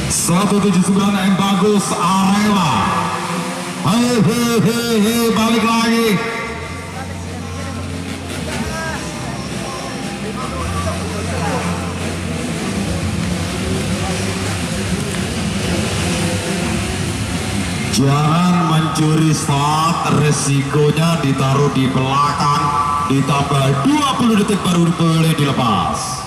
179 yang bagus Arela. Hei, balik lagi. Jangan mencuri start, resikonya ditaruh di belakang, ditambah 20 detik baru boleh dilepas.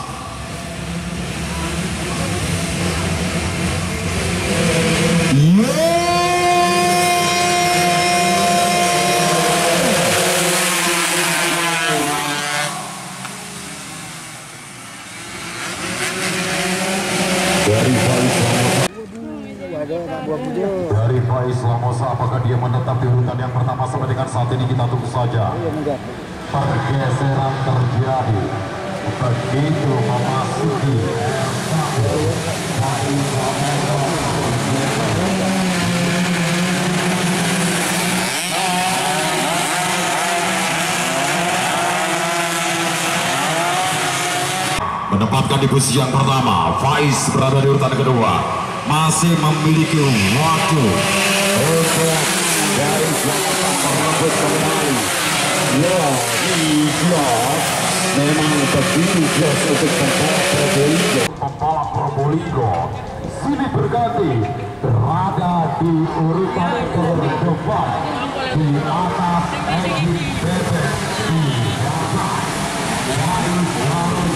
Dari Faiz Lamosa, apakah dia menetap di urutan yang pertama? Sampai dengan saat ini kita tunggu saja. Pergeseran terjadi begitu memasuki menempatkan di posisi yang pertama. Faiz berada di urutan kedua, masih memiliki waktu untuk Faiz merebut kembali. Ya, iya, memang begitu jelas untuk pembalap Probolinggo. Pembalap Probolinggo sini berganti berada di urutan terdepan di atas Egi Bebek di belakang. Faiz harus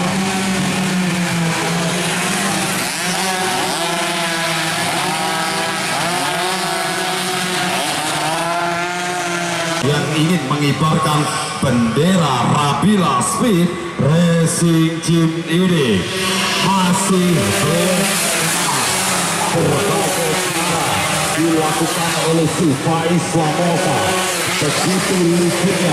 yang ingin mengibarkan bendera Rabila Speed Racing Team ini masih berbagai cara dilakukan oleh si Faiz Lamosa. Begitu listriknya,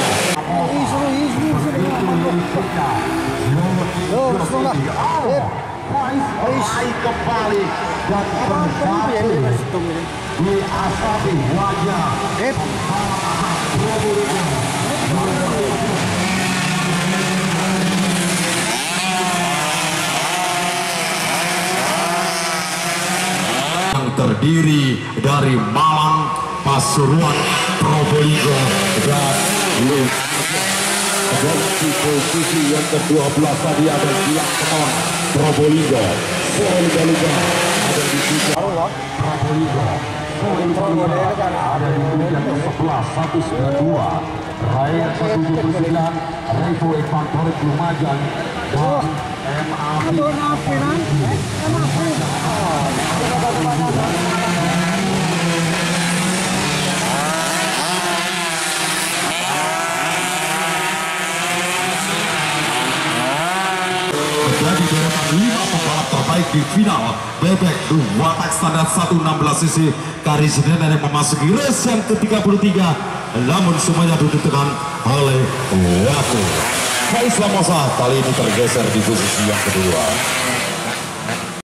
Faiz naik kembali dan berhasil di asapi wajah yang terdiri dari Malang, Pasuruan, Probolinggo dan di posisi yang ke-12 tadi ada Gilang Kenon Probolinggo. Probolinggo ada di sisi Probolinggo. Ada di ujian ke-11 192 Raya 179 Revo Evantorik Lumajang dan menjadi deretan 5 pembalap terbaik di final bebek watak standar 116 cc Karisiden yang memasuki race yang ke-33, namun semuanya ditentukan oleh waktu. Faiz Lamosa kali ini tergeser di posisi yang kedua.